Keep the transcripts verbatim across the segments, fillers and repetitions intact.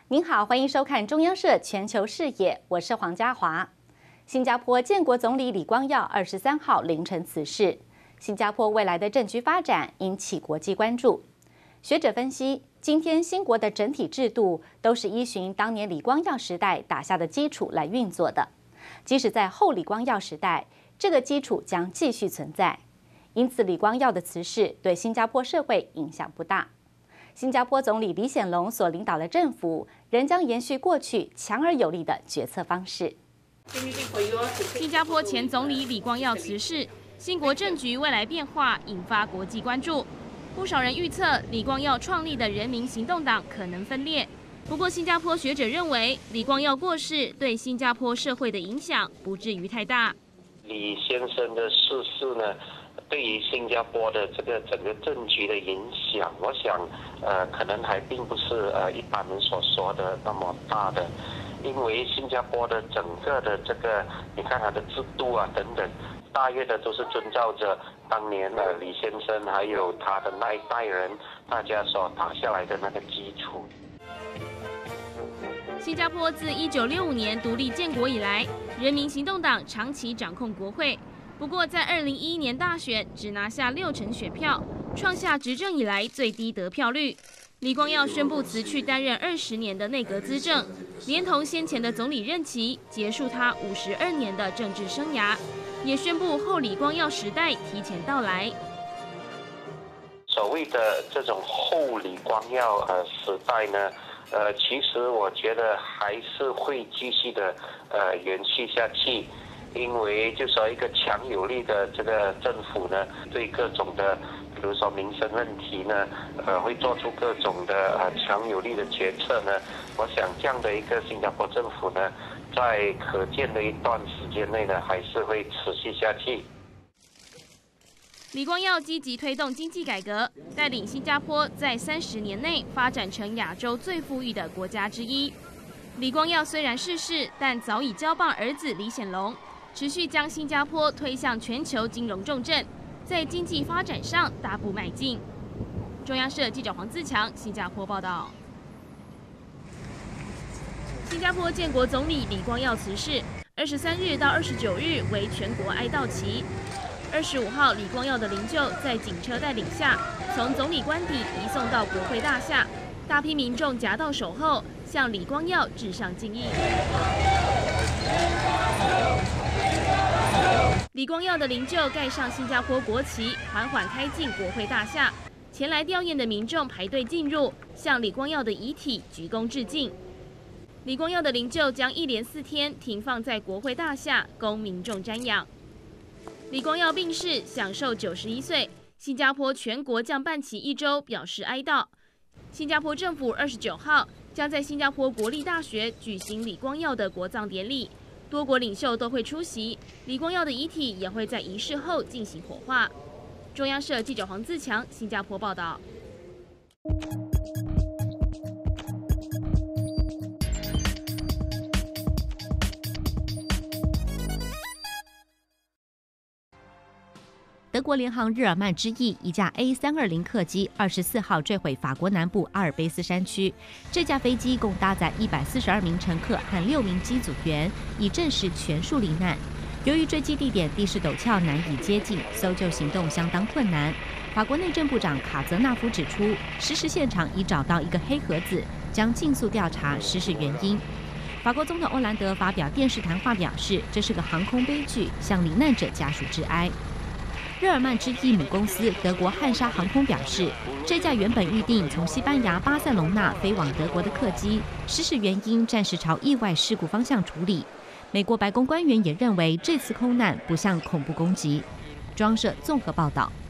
您好，欢迎收看中央社全球视野，我是黄家华。新加坡建国总理李光耀二十三号凌晨辞世，新加坡未来的政局发展引起国际关注。学者分析，今天新国的整体制度都是依循当年李光耀时代打下的基础来运作的，即使在后李光耀时代，这个基础将继续存在。因此，李光耀的辞世对新加坡社会影响不大。新加坡总理李显龙所领导的政府仍将延续过去强而有力的决策方式。 新加坡前总理李光耀辞世，新国政局未来变化引发国际关注。不少人预测，李光耀创立的人民行动党可能分裂。不过，新加坡学者认为，李光耀过世对新加坡社会的影响不至于太大。 李先生的逝世呢？对于新加坡的这个整个政局的影响，我想，呃，可能还并不是呃一般人所说的那么大的，因为新加坡的整个的这个，你看它的制度啊等等，大约的都是遵照着当年的李先生还有他的那一代人大家所打下来的那个基础。 新加坡自一九六五年独立建国以来，人民行动党长期掌控国会。不过，在二零一一年大选只拿下六成选票，创下执政以来最低得票率。李光耀宣布辞去担任二十年的内阁资政，连同先前的总理任期，结束他五十二年的政治生涯，也宣布后李光耀时代提前到来。 所谓的这种后李光耀呃时代呢，呃，其实我觉得还是会继续的呃延续下去。因为就说一个强有力的这个政府呢，对各种的，比如说民生问题呢，呃，会做出各种的呃强有力的决策呢。我想这样的一个新加坡政府呢，在可见的一段时间内呢，还是会持续下去。 李光耀积极推动经济改革，带领新加坡在三十年内发展成亚洲最富裕的国家之一。李光耀虽然逝世，但早已交棒儿子李显龙。持续将新加坡推向全球金融重镇，在经济发展上大步迈进。中央社记者黄自强新加坡报道。新加坡建国总理李光耀辞世，二十三日到二十九日为全国哀悼期。二十五号，李光耀的灵柩在警车带领下，从总理官邸移送到国会大厦，大批民众夹道守候，向李光耀致上敬意。李光耀的灵柩盖上新加坡国旗，缓缓开进国会大厦。前来吊唁的民众排队进入，向李光耀的遗体鞠躬致敬。李光耀的灵柩将一连四天停放在国会大厦，供民众瞻仰。李光耀病逝，享受九十一岁。新加坡全国将办起一周表示哀悼。新加坡政府二十九号将在新加坡国立大学举行李光耀的国葬典礼。多国领袖都会出席，李光耀的遗体也会在仪式后进行火化。中央社记者黄自强新加坡报道。 德国联航日耳曼之翼一架 A 三二零 客机二十四号坠毁法国南部阿尔卑斯山区。这架飞机共搭载一百四十二名乘客和六名机组员，已证实全数罹难。由于坠机地点地势陡峭，难以接近，搜救行动相当困难。法国内政部长卡泽纳夫指出，失事现场已找到一个黑盒子，将尽速调查失事原因。法国总统欧兰德发表电视谈话表示，这是个航空悲剧，向罹难者家属致哀。日耳曼之翼母公司德国汉莎航空表示，这架原本预定从西班牙巴塞隆纳飞往德国的客机，失事原因暂时朝意外事故方向处理。美国白宫官员也认为，这次空难不像恐怖攻击。中央社综合报道。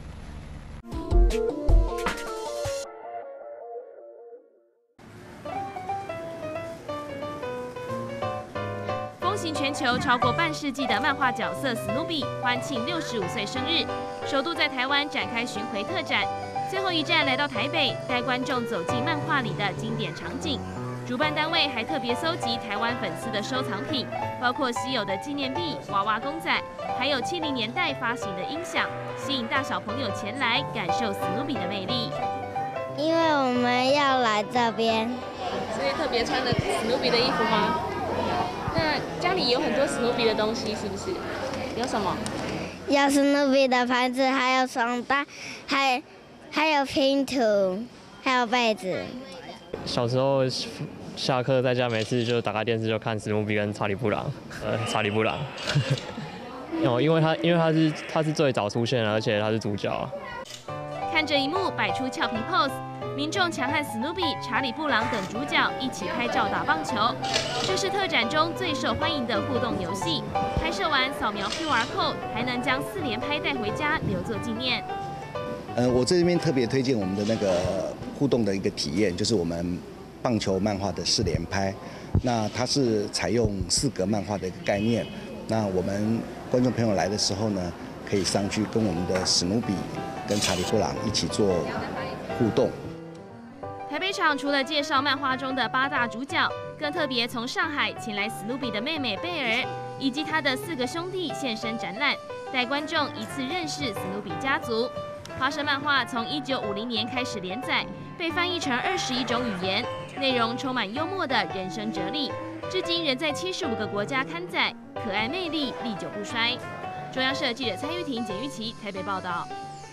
行全球超过半世纪的漫画角色史努比欢庆六十五岁生日，首度在台湾展开巡回特展，最后一站来到台北，带观众走进漫画里的经典场景。主办单位还特别搜集台湾粉丝的收藏品，包括稀有的纪念币、娃娃公仔，还有七零年代发行的音响，吸引大小朋友前来感受史努比的魅力。 因为我们要来这边， 所以特别穿了史努比的衣服吗？那家里有很多史努比的东西，是不是？有什么？ 有史努比的盘子，还有床单，还还有拼图，还有被子。 小时候下课在家，每次就打开电视就看史努比跟查理布朗，呃，查理布朗。哦，因为他因为他是他是最早出现的，而且他是主角。 看这一幕，摆出俏皮 pose。民众强和史努比、查理布朗等主角一起拍照打棒球，这是特展中最受欢迎的互动游戏。拍摄完扫描 Q R code， 还能将四连拍带回家留作纪念。 呃，我这边特别推荐我们的那个互动的一个体验，就是我们棒球漫画的四连拍。那它是采用四格漫画的一个概念。那我们观众朋友来的时候呢，可以上去跟我们的史努比跟查理布朗一起做互动。 台北场除了介绍漫画中的八大主角，更特别从上海请来史努比的妹妹贝尔以及他的四个兄弟现身展览，带观众一次认识史努比家族。花生漫画从一九五零年开始连载，被翻译成二十一种语言，内容充满幽默的人生哲理，至今仍在七十五个国家刊载，可爱魅力历久不衰。中央社记者蔡玉婷、简玉琪台北报道。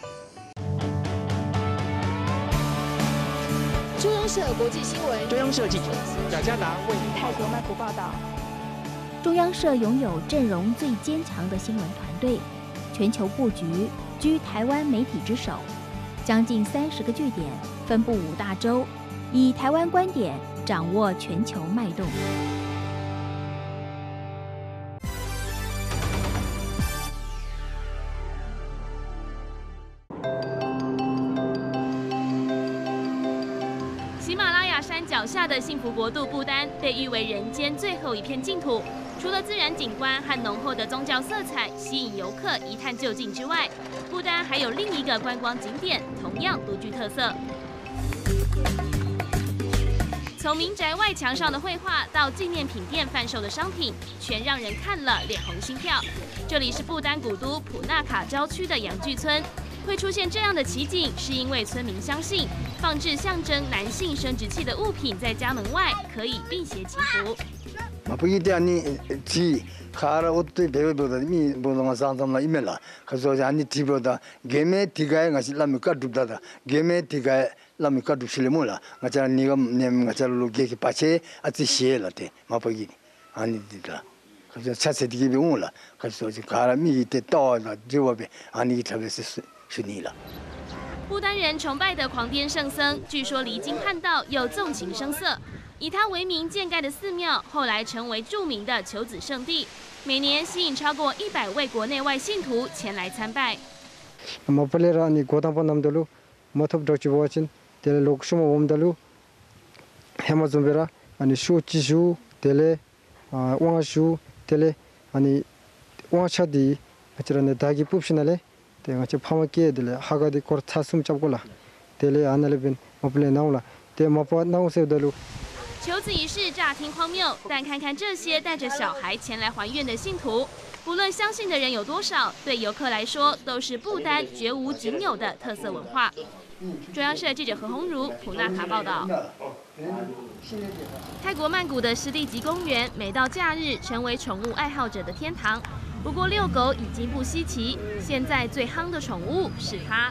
中央社国际新闻， 中央社记者贾嘉达为泰国曼谷报道。 中央社拥有阵容最坚强的新闻团队，全球布局居台湾媒体之首，将近三十个据点，分布五大洲，以台湾观点掌握全球脉动。 脚下的幸福国度不丹被誉为人间最后一片净土，除了自然景观和浓厚的宗教色彩吸引游客一探究竟之外，不丹还有另一个观光景点同样独具特色。从民宅外墙上的绘画到纪念品店贩售的商品，全让人看了脸红心跳。这里是不丹古都普纳卡郊区的洋具村。会出现这样的奇景，是因为村民相信放置象征男性生殖器的物品在家门外可以辟邪祈福。 Begitu ani ci khara otte bebedo mi bolonga santamla imela kaso ani tiboda game tigai ngasi lam ka dubda game tigai lam ka dubsilemula ngacha nigam nem ngacha loge ki pache ati shela te mapagi ani dida kaso chase digi be ula kaso khara mi te to na jiwabe ani tabese sunila。 不丹人崇拜的狂癫圣僧，据说离经叛道又纵情声色。以他为名建盖的寺庙，后来成为著名的求子圣地，每年吸引超过一百位国内外信徒前来参拜。 Mapalera ni Gotampanamdalu, Matop Dachibochin, Tele Lokshuma Womdalu, Hemazumbera, and Shu Chishu, Tele, Wangashu, Tele, and Wachadi, Achran Dagi Pupshinale, the Pamaki, the Hagadi Kortasum Chagola, Tele Analebin, Mople Naula, the Mapa Now Sevdalu。 求子仪式乍听荒谬，但看看这些带着小孩前来还愿的信徒，不论相信的人有多少，对游客来说都是不丹绝无仅有的特色文化。中央社记者何鸿儒普纳卡报道。泰国曼谷的湿地级公园，每到假日成为宠物爱好者的天堂。不过遛狗已经不稀奇，现在最夯的宠物是它。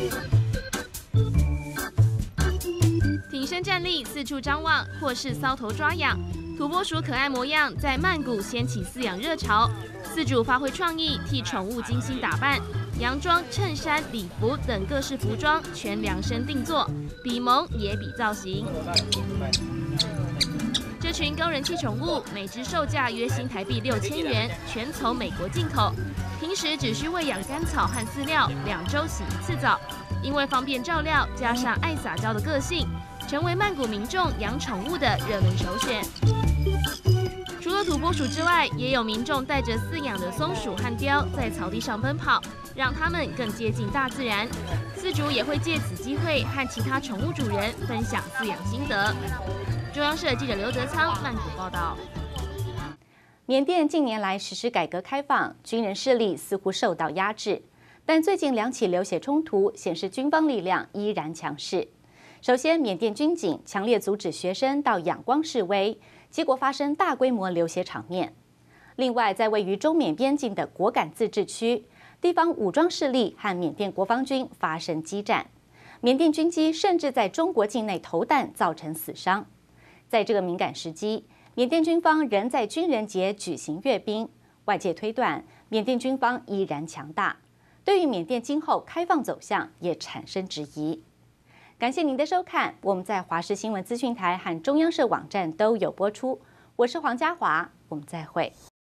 挺身站立，四处张望，或是搔头抓痒，土拨鼠可爱模样在曼谷掀起饲养热潮。饲主发挥创意，替宠物精心打扮，洋装、衬衫、礼服等各式服装全量身定做，比萌也比造型。这群高人气宠物，每只售价约新台币六千元，全从美国进口。平时只需喂养干草和饲料，两周洗一次澡。因为方便照料，加上爱撒娇的个性，成为曼谷民众养宠物的热门首选。除了土拨鼠之外，也有民众带着饲养的松鼠和雕在草地上奔跑，让它们更接近大自然。饲主也会借此机会和其他宠物主人分享饲养心得。中央社记者刘德仓曼谷报道。 缅甸近年来实施改革开放，军人势力似乎受到压制。但最近两起流血冲突显示，军方力量依然强势。 首先，缅甸军警强烈阻止学生到仰光示威，结果发生大规模流血场面。另外，在位于中缅边境的果敢自治区，地方武装势力和缅甸国防军发生激战，缅甸军机甚至在中国境内投弹，造成死伤。在这个敏感时机，缅甸军方仍在军人节举行阅兵，外界推断缅甸军方依然强大，对于缅甸今后开放走向也产生质疑。感谢您的收看，我们在华视新闻资讯台和中央社网站都有播出。我是黄家华，我们再会。